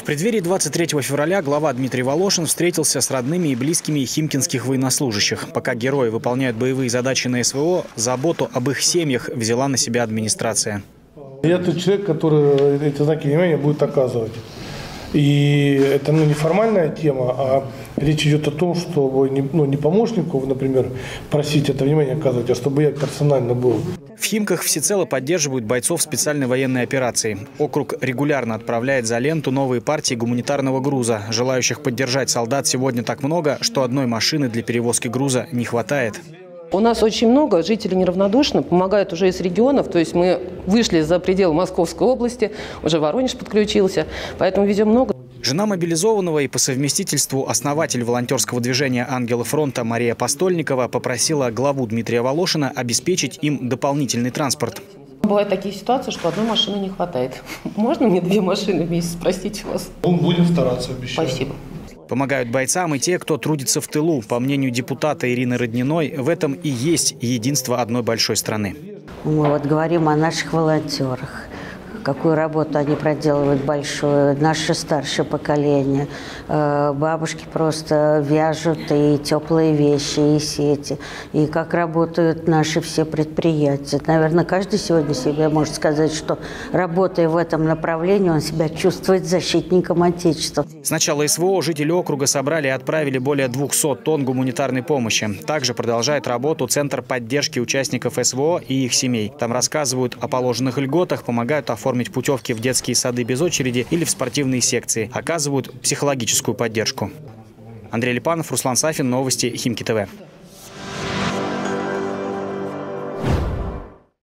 В преддверии 23 февраля глава Дмитрий Волошин встретился с родными и близкими химкинских военнослужащих. Пока герои выполняют боевые задачи на СВО, заботу об их семьях взяла на себя администрация. Я тот человек, который эти знаки внимания будет оказывать. И это не формальная тема, а речь идет о том, чтобы не помощнику, например, просить это внимание оказывать, а чтобы я персонально был. В Химках всецело поддерживают бойцов специальной военной операции. Округ регулярно отправляет за ленту новые партии гуманитарного груза. Желающих поддержать солдат сегодня так много, что одной машины для перевозки груза не хватает. У нас очень много жителей неравнодушны, помогают уже из регионов, то есть мы вышли за пределы Московской области, уже Воронеж подключился, поэтому везем много. Жена мобилизованного и по совместительству основатель волонтерского движения «Ангелы фронта» Мария Постольникова попросила главу Дмитрия Волошина обеспечить им дополнительный транспорт. Бывают такие ситуации, что одной машины не хватает. Можно мне 2 машины в месяц, простите вас? Будем стараться, обещаю. Спасибо. Помогают бойцам и те, кто трудится в тылу. По мнению депутата Ирины Родниной, в этом и есть единство одной большой страны. Мы говорим о наших волонтерах. Какую работу они проделывают большую, наше старшее поколение. Бабушки просто вяжут и теплые вещи, и сети. И как работают наши все предприятия. Наверное, каждый сегодня себе может сказать, что работая в этом направлении, он себя чувствует защитником Отечества. С начала СВО жители округа собрали и отправили более 200 тонн гуманитарной помощи. Также продолжает работу Центр поддержки участников СВО и их семей. Там рассказывают о положенных льготах, помогают оформить путевки в детские сады без очереди или в спортивные секции. Оказывают психологическую поддержку. Андрей Липанов, Руслан Сафин, новости Химки ТВ.